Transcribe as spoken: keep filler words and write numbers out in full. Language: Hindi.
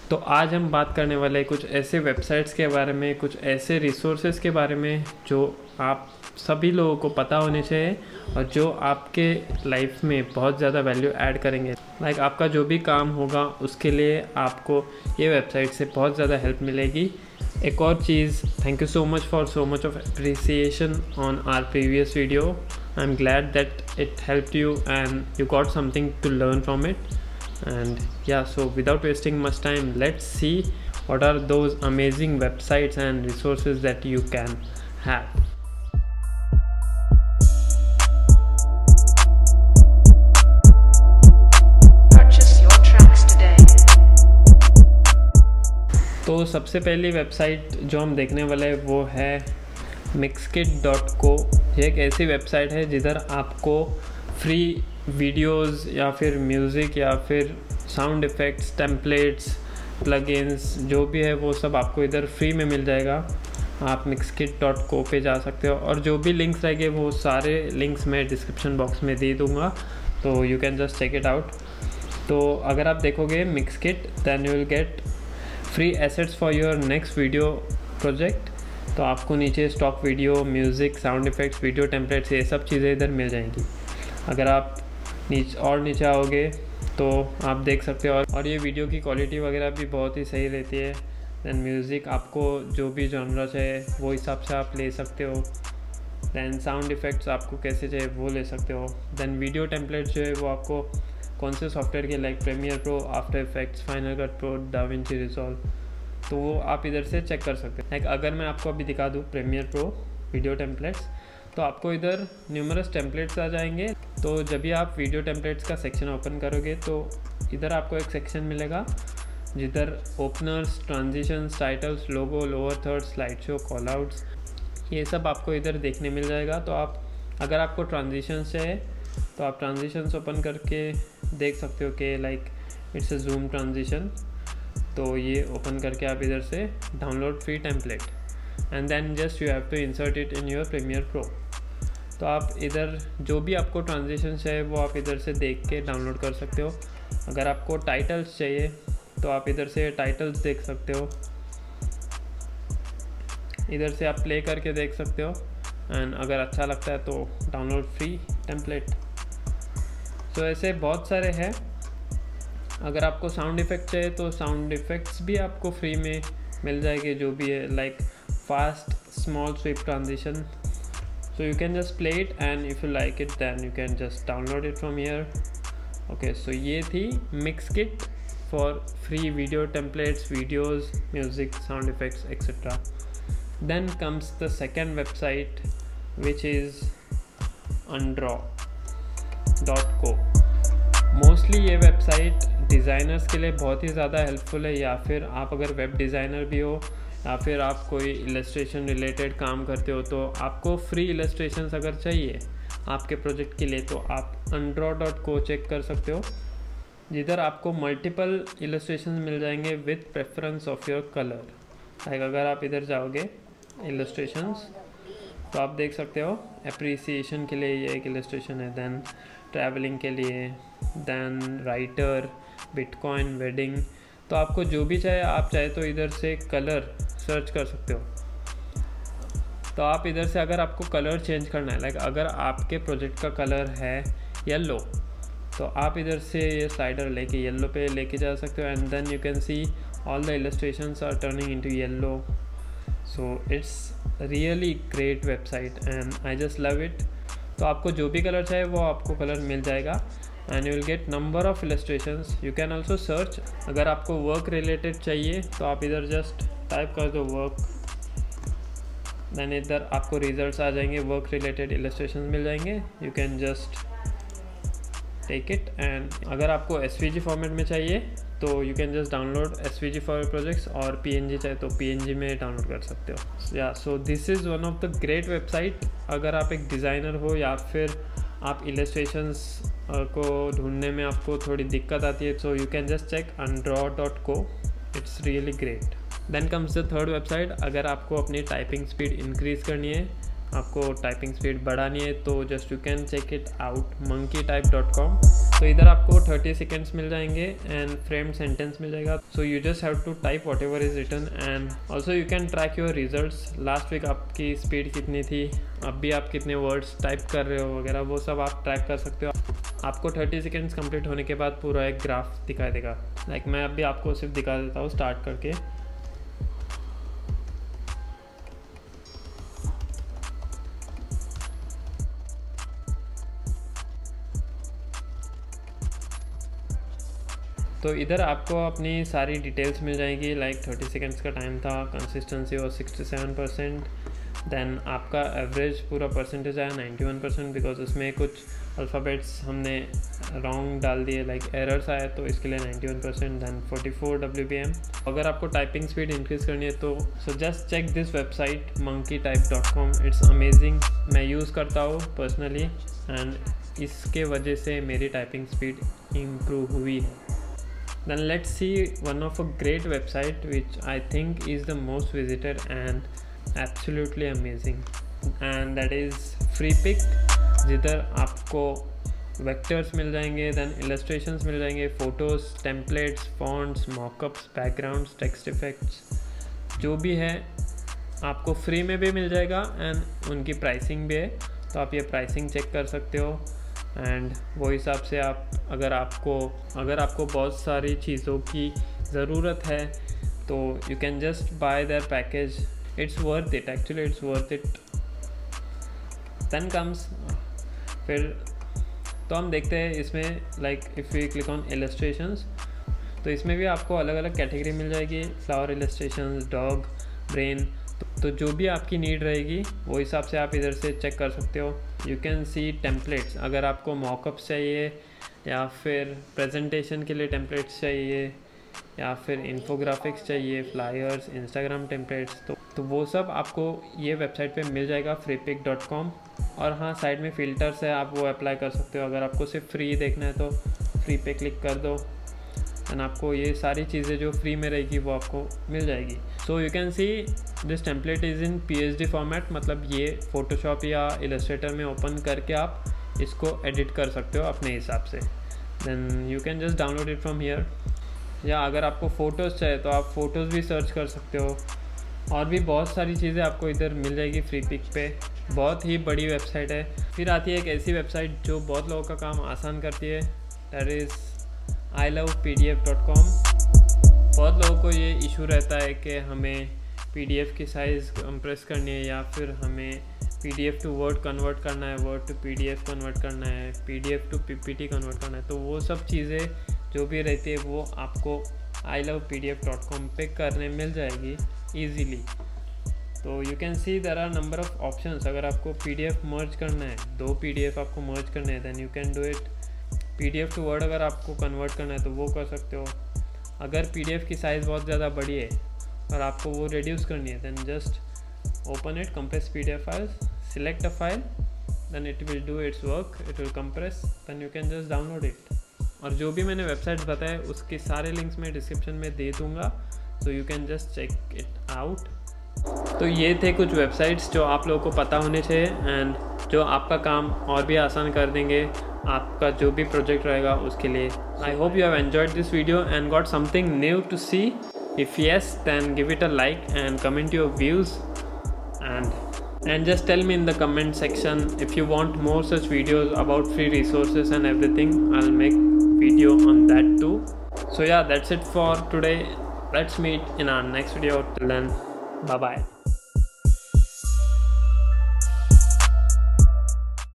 तो आज हम बात करने वाले हैं कुछ ऐसे वेबसाइट्स के बारे में, कुछ ऐसे रिसोर्सेज के बारे में जो आप सभी लोगों को पता होने चाहिए और जो आपके लाइफ में बहुत ज़्यादा वैल्यू ऐड करेंगे। लाइक like आपका जो भी काम होगा उसके लिए आपको ये वेबसाइट से बहुत ज़्यादा हेल्प मिलेगी। एक और चीज़, thank you so much for so much of appreciation on our previous video. I am glad that it helped you and you got something to learn from it. And yeah, so without wasting much time, let's see what are those amazing websites and resources that you can have. Purchase your tracks today. तो सबसे पहली वेबसाइट जो हम देखने वाले हैं वो है मिक्सकिट डॉट को. ये एक ऐसी वेबसाइट है जिधर आपको फ्री वीडियोस या फिर म्यूज़िक या फिर साउंड इफ़ेक्ट्स, टेम्पलेट्स, प्लगइन्स जो भी है वो सब आपको इधर फ्री में मिल जाएगा. आप मिक्सकिट डॉट को पे जा सकते हो और जो भी लिंक्स रहेंगे वो सारे लिंक्स मैं डिस्क्रिप्शन बॉक्स में दे दूँगा, तो you can just check it out. तो अगर आप देखोगे मिक्सकिट, then you will get free assets for your next video project. तो आपको नीचे stock video, music, sound effects, video templates, ये सब चीज़ें इधर मिल जाएंगी. अगर आप नीचे और नीचे आओगे तो आप देख सकते हो और, और ये वीडियो की क्वालिटी वगैरह भी बहुत ही सही रहती है. दैन म्यूज़िक, आपको जो भी जॉनरा चाहिए वो हिसाब से आप ले सकते हो. दैन साउंड इफ़ेक्ट्स आपको कैसे चाहिए वो ले सकते हो. दैन वीडियो टेम्पलेट्स जो है वो आपको कौन से सॉफ्टवेयर के, like Premiere Pro, After Effects, Final Cut Pro, DaVinci Resolve, तो वो आप इधर से चेक कर सकते हो. लाइक अगर मैं आपको अभी दिखा दूँ प्रीमियर प्रो वीडियो टेम्पलेट्स, तो आपको इधर न्यूमरस टेम्पलेट्स आ जाएंगे. तो जब भी आप वीडियो टेम्पलेट्स का सेक्शन ओपन करोगे तो इधर आपको एक सेक्शन मिलेगा जिधर openers, transitions, titles, logo, lower third, slide show, call outs, ये सब आपको इधर देखने मिल जाएगा. तो आप अगर आपको ट्रांजिशंस चाहिए तो आप ट्रांजिशंस ओपन करके देख सकते हो कि like it's a zoom transition. तो ये ओपन करके आप इधर से download free template and then just you have to insert it in your Premiere Pro. तो आप इधर जो भी आपको ट्रांजिशन है वो आप इधर से देख के डाउनलोड कर सकते हो. अगर आपको टाइटल्स चाहिए तो आप इधर से टाइटल्स देख सकते हो, इधर से आप प्ले करके देख सकते हो एंड अगर अच्छा लगता है तो डाउनलोड फ्री टेम्पलेट. तो ऐसे बहुत सारे हैं. अगर आपको साउंड इफ़ेक्ट चाहिए तो साउंड इफ़ेक्ट्स भी आपको फ्री में मिल जाएंगे जो भी है, like fast small sweep transition. So you can just play it and if you like it then you can just download it from here. Okay, so ये थी Mixkit for free video templates, videos, music, sound effects, et cetera. Then comes the second website which is undraw dot co. Mostly ये वेबसाइट डिज़ाइनर्स के लिए बहुत ही ज़्यादा हेल्पफुल है, या फिर आप अगर वेब डिज़ाइनर भी हो या फिर आप कोई इलस्ट्रेशन रिलेटेड काम करते हो तो आपको फ्री इलस्ट्रेशंस अगर चाहिए आपके प्रोजेक्ट के लिए तो आप undraw dot co चेक कर सकते हो, जिधर आपको मल्टीपल इलस्ट्रेशंस मिल जाएंगे with preference of your colour. Like अगर आप इधर जाओगे इलस्ट्रेशंस तो आप देख सकते हो अप्रिसिएशन के लिए ये एक इलस्ट्रेशन है, दैन ट्रैवलिंग के लिए, दैन राइटर, बिटकॉइन, वेडिंग. तो आपको जो भी चाहे आप चाहे तो इधर से कलर सर्च कर सकते हो. तो आप इधर से अगर आपको कलर चेंज करना है, लाइक अगर आपके प्रोजेक्ट का कलर है येलो तो आप इधर से ये स्लाइडर लेके येलो पे लेके जा सकते हो and then you can see all the illustrations are turning into yellow. So it's really great website and I just love it. तो आपको जो भी कलर चाहे वो आपको कलर मिल जाएगा and you will get number of illustrations. You can also search. अगर आपको वर्क रिलेटेड चाहिए तो आप इधर जस्ट टाइप कर दो वर्क, देन इधर आपको रिजल्ट्स आ जाएंगे, वर्क रिलेटेड इलस्ट्रेशंस मिल जाएंगे. You can just take it and अगर आपको एस वी जी फॉर्मेट में चाहिए तो you can just download S V G for projects, और पी एन जी चाहिए तो पी एन जी में डाउनलोड कर सकते हो. या so this is one of the great website. अगर आप एक डिज़ाइनर हो या फिर आप इलस्ट्रेशंस को ढूंढने में आपको थोड़ी दिक्कत आती है, so you can just check undraw dot co. It's really great. Then comes the third website. अगर आपको अपनी टाइपिंग स्पीड इंक्रीज़ करनी है, आपको टाइपिंग स्पीड बढ़ानी है, तो just you can check it out monkey type dot com. तो इधर आपको थर्टी सेकेंड्स मिल जाएंगे एंड फ्रेम सेंटेंस मिल जाएगा. So you just have to type whatever is written and also you can track your results. Last week आपकी स्पीड कितनी थी, अब भी आप कितने वर्ड्स टाइप कर रहे हो वगैरह, वो सब आप ट्रैक कर सकते हो. आपको थर्टी सेकेंड्स कंप्लीट होने के बाद पूरा एक ग्राफ दिखाई देगा. लाइक like मैं अभी आपको सिर्फ दिखा देता हूँ स्टार्ट करके. तो इधर आपको अपनी सारी डिटेल्स मिल जाएगी. लाइक थर्टी सेकेंड्स का टाइम था, कंसिस्टेंसी और सिक्सटी सेवन परसेंट. देन आपका एवरेज पूरा परसेंटेज आया नाइन्टी वन परसेंट, बिकॉज उसमें कुछ अल्फ़ाबेट्स हमने रॉन्ग डाल दिए, लाइक एरर्स आए, तो इसके लिए ninety one percent. Then forty four W P M. अगर आपको टाइपिंग स्पीड इंक्रीज़ करनी है तो so just check this website Monkeytype dot com. It's amazing. मैं यूज़ करता हूँ पर्सनली एंड इसके वजह से मेरी टाइपिंग स्पीड इम्प्रूव हुई है. Then let's see one of a great website which I think is the most visited and absolutely amazing, and that is Freepik. जिधर आपको vectors मिल जाएंगे, then illustrations मिल जाएंगे, photos, templates, fonts, mockups, backgrounds, text effects, जो भी है आपको फ्री में भी मिल जाएगा एंड उनकी प्राइसिंग भी है. तो आप ये प्राइसिंग चेक कर सकते हो एंड वो हिसाब से आप अगर आपको अगर आपको बहुत सारी चीज़ों की ज़रूरत है तो you can just buy their package. It's worth it, actually it's worth it. Then comes फिर तो हम देखते हैं इसमें, like if you click on illustrations, तो इसमें भी आपको अलग अलग कैटेगरी मिल जाएगी. Flower illustrations, dog, brain. तो जो भी आपकी नीड रहेगी वो हिसाब से आप इधर से चेक कर सकते हो. You can see templates. अगर आपको मॉकअप्स चाहिए या फिर प्रेजेंटेशन के लिए टेम्पलेट्स चाहिए या फिर इन्फोग्राफिक्स चाहिए, फ्लायर्स, इंस्टाग्राम टेम्पलेट्स, तो तो वो सब आपको ये वेबसाइट पे मिल जाएगा फ्रीपिक डॉट कॉम. और हाँ, साइड में फ़िल्टर्स है, आप वो अप्लाई कर सकते हो. अगर आपको सिर्फ फ्री देखना है तो फ्री पे क्लिक कर दो एंड आपको ये सारी चीज़ें जो फ्री में रहेगी वो आपको मिल जाएगी. So you can see this template is in P H D format. मतलब ये फ़ोटोशॉप या इलस्ट्रेटर में ओपन करके आप इसको एडिट कर सकते हो अपने हिसाब से. Then you can just download it from here. या अगर आपको फ़ोटोज़ चाहिए तो आप फ़ोटोज़ भी सर्च कर सकते हो. और भी बहुत सारी चीज़ें आपको इधर मिल जाएगी फ्रीपिक पे. बहुत ही बड़ी वेबसाइट है. फिर आती है एक ऐसी वेबसाइट जो बहुत लोगों का काम आसान करती है, that is I love P D F dot com. बहुत लोगों को ये इशू रहता है कि हमें पी डी एफ की साइज़ कंप्रेस करनी है या फिर हमें P D F to word convert करना है, word to P D F convert करना है, P D F to P P T convert करना है. तो वो सब चीज़ें जो भी रहती है वो आपको I love P D F dot com पे करने मिल जाएगी ईजीली. तो you can see there are number of options. अगर आपको पी डी एफ मर्ज करना है, दो पी डी एफ आपको मर्ज करने हैं, then you can do it. P D F to word अगर आपको कन्वर्ट करना है तो वो कर सकते हो. अगर पी डी एफ की साइज़ बहुत ज़्यादा बड़ी है और आपको वो रिड्यूस करनी है, then just open it, compress P D F files, select a file, then it will do its work, it will compress, then you can just download it. और जो भी मैंने वेबसाइट बताया उसके सारे लिंक्स मैं डिस्क्रिप्शन में दे दूँगा, so you can just check it out. तो ये थे कुछ वेबसाइट्स जो आप लोगों को पता होने चाहिए एंड जो आपका काम और भी आसान कर देंगे, आपका जो भी प्रोजेक्ट रहेगा उसके लिए. I hope you have enjoyed this video and got something new to see. If yes, then give it a like and comment your views and and just tell me in the comment section if you want more such videos about free resources and everything. I'll make video on that too. So yeah, that's it for today. Let's meet in our next video. Till then, bye bye.